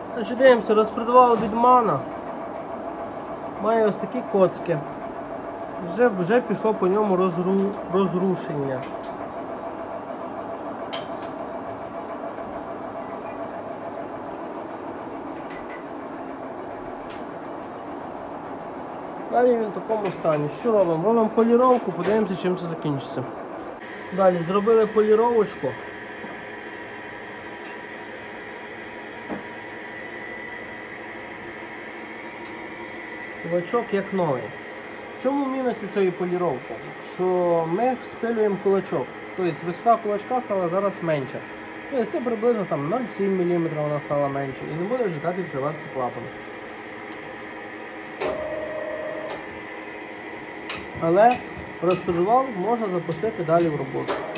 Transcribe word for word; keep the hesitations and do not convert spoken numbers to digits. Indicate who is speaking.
Speaker 1: Значить, дивимося, розпродавав від Мана. Має ось такі коцки. Вже, вже пішло по ньому розру, розрушення. Далі він в такому стані. Що робимо? Робимо поліровку, подивимося, чим це закінчиться. Далі зробили поліровочку. Кулачок як новий. В чому мінусі цієї поліровки? Що ми спилюємо кулачок. Тобто висота кулачка стала зараз менша. Тобто це приблизно там нуль цілих сім міліметра вона стала менше і не буде вже так відкриватися клапан. Але розподівал можна запустити далі в роботу.